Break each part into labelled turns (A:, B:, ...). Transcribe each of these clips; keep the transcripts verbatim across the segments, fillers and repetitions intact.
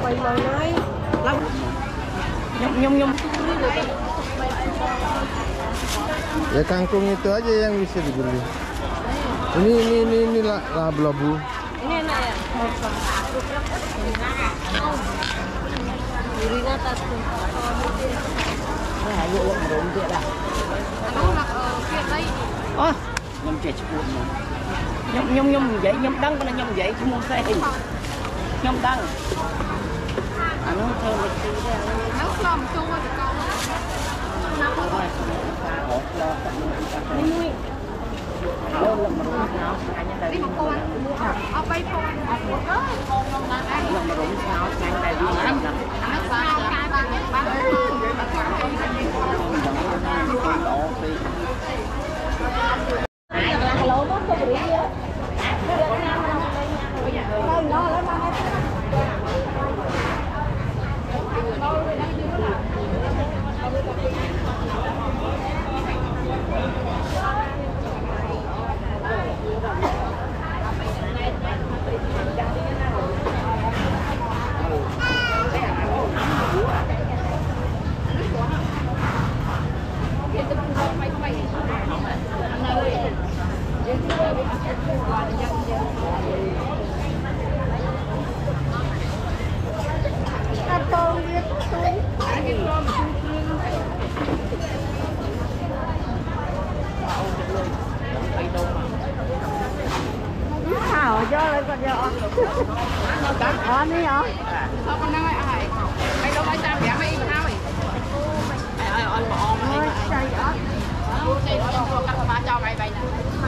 A: mày mày nói lắm nhung nhung nhung
B: ya kangkung itu aja yang bisa dibeli. Ini ini ini ini labu-labu.
A: Ini enak ya? Duri atas tuh. Nah, yuk belum dia dah. Aku nak kia đây. Oh, nhom chè chua nhom. Nhom nhom nhom vậy, nhom đắng cái nhom vậy chứ không phải. Nhom đắng. À nó thơm một tí đây. Nấu lòng chung với con. Nấu rồi. Đi nuôi. Đi một con. Ở bay con. Con con đang ăn. Lòng mà rụng sao sang đây đi ăn. Nó sao cái ba ba. Hello, nó có bị gì? Nó nó nó Hảo cho lên con nhỏ. Cắt on đi hả? Sao con đang ai? Mày đâu phải sao vậy mày sao mày? Ai on mà on mày. Chơi on. Chơi on cho cắt ba cho mày mày nè.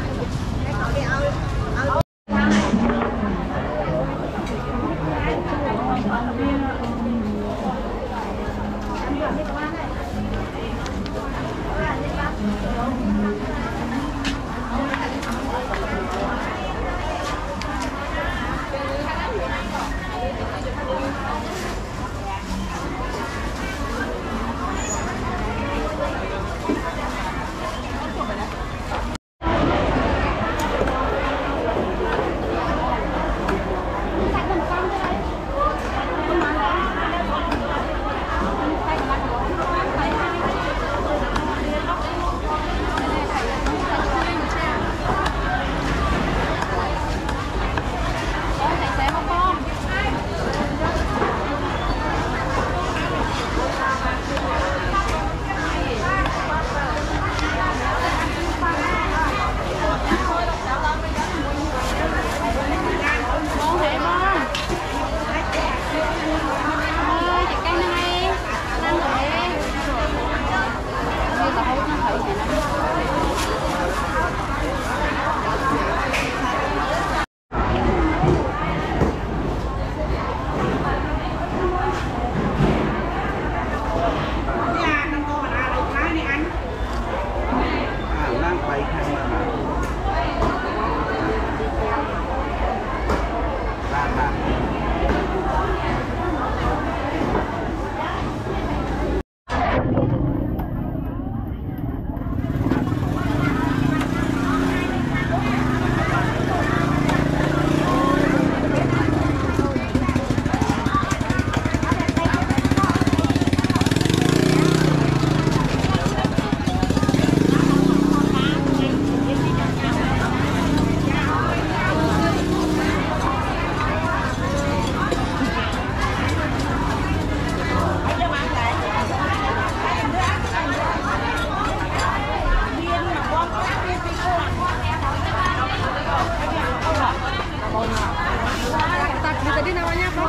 A: Tadi namanya apa?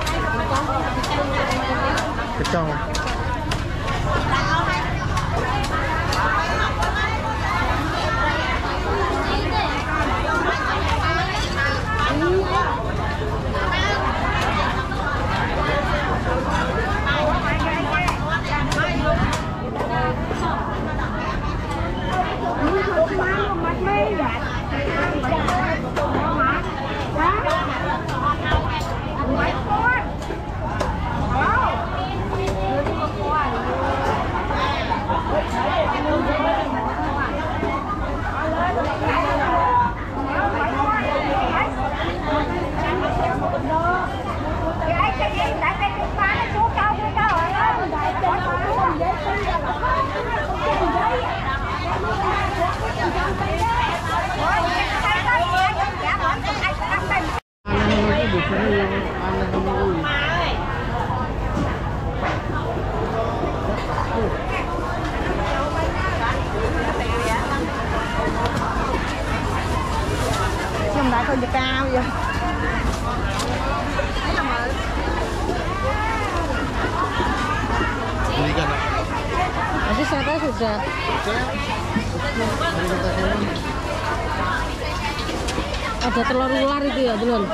B: Kecong.
A: lại con cao vậy. Masih saya sudah. Ada telur ular itu ya, belum?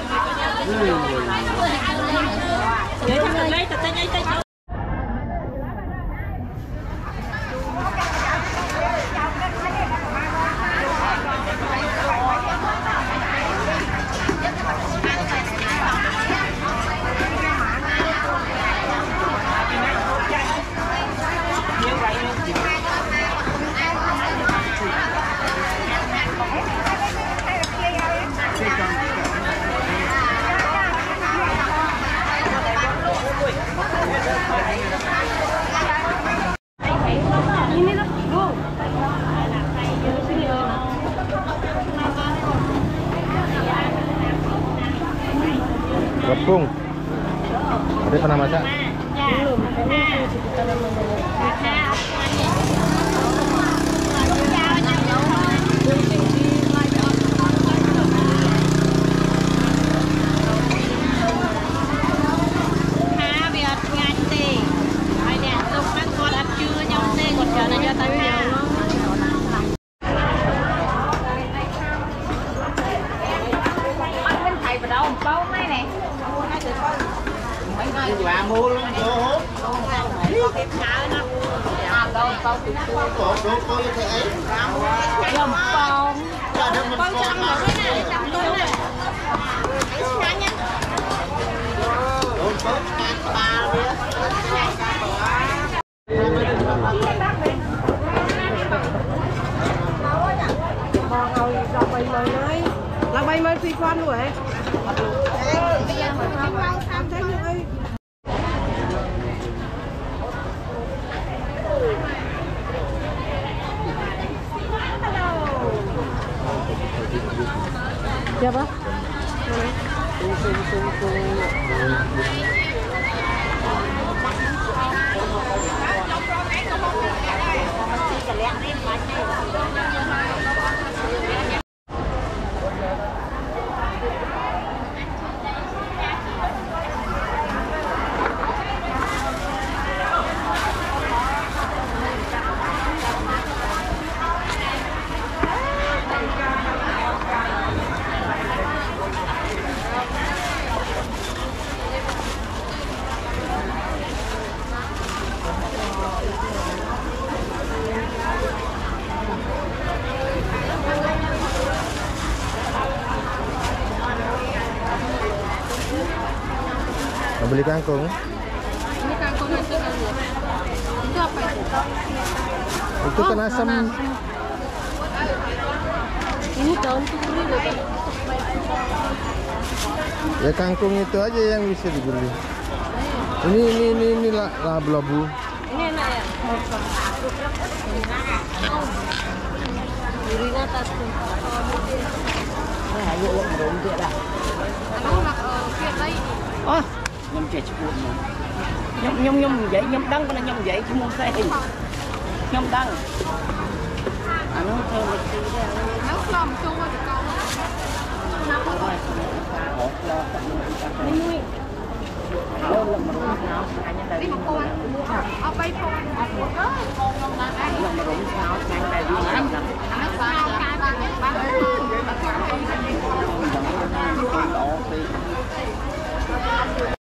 B: Gepung. Ada pernah masak?
A: Belum. Bao ngay này. Mấy ngày bà mua luôn vô hút. Có cái khá nó. À đâu bao từ cô cô cô cái ấy. Làm bao. Bao trăm nữa cái này, trăm luôn này. Ấy sáng nhá. Đồ tốt cái ba nữa. Bò ngồi dọc bay mời nói. Là bay mời phi quan rồi. Siapa?
B: Beli kangkung.
A: Ini kangkung itu kan. Itu apa itu?
B: Itu kan asam.
A: Ini daun turi loh kan.
B: Ya kangkung itu aja yang bisa dibeli. Ini ini ini ini labu-labu.
A: Ini enak ya? Durinya tas tuh. Ayo lo belum dia dah. Ano nak kiat lagi? Oh, nhâm chè chuột mà. Nhâm nhâm nhâm vậy, nhâm đắng cái nhâm vậy chứ mua xe. Nhâm đắng. À nó theo lịch sử đây. Nấu cơm chung với con. Nấu rồi. Hột lo tận đi nuôi. Alo, làm mà nó. Đi một con. Ở bay con.